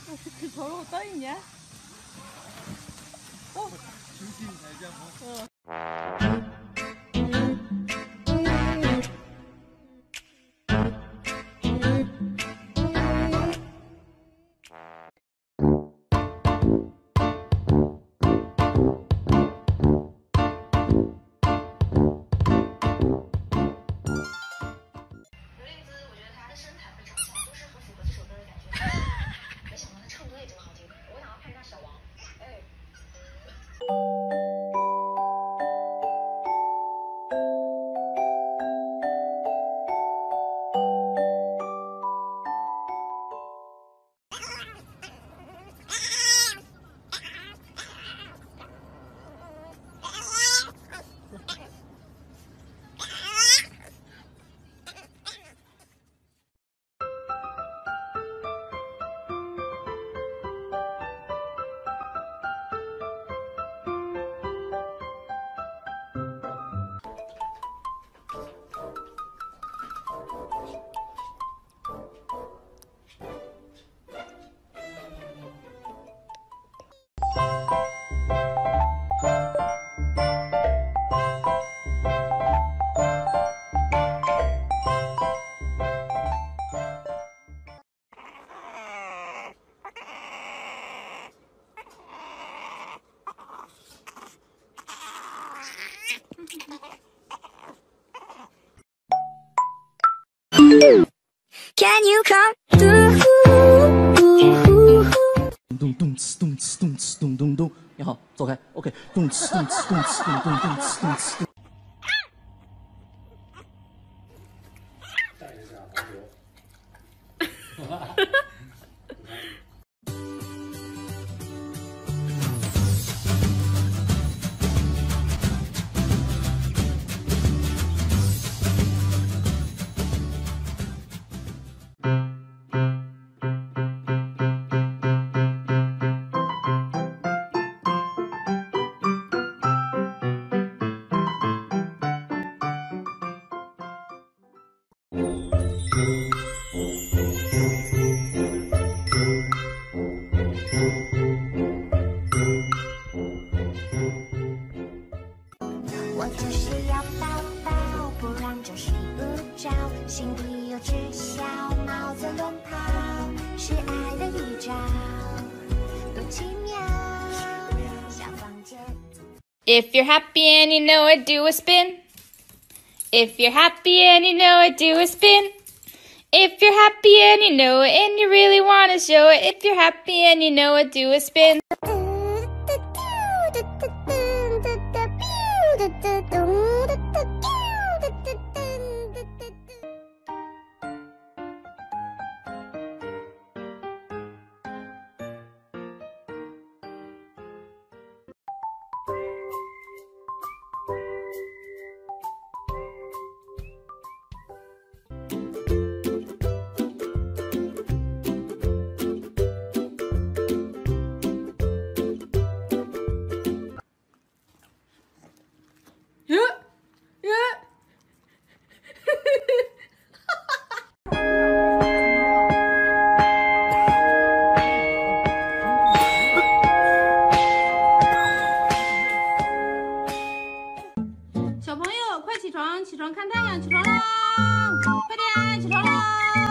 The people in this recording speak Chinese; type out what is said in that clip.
그 저러고 떠 있냐? 어? 중심 잘 잡고. Can you come through? 咚咚哧咚哧咚哧咚咚咚，你好，走开。OK， 咚哧咚哧咚哧咚咚咚哧咚哧。带一下黄牛。 我就是要抱抱，不然就睡不着，心里有只小猫在乱跑，是爱的预兆，多奇妙，小房间。 If you're happy and you know it, do a spin. If you're happy and you know it, do a spin. If you're happy and you know it and you really want to show it, if you're happy and you know it, do a spin. 예? 小朋友，快起床！起床看太阳！起床啦！快点，起床啦！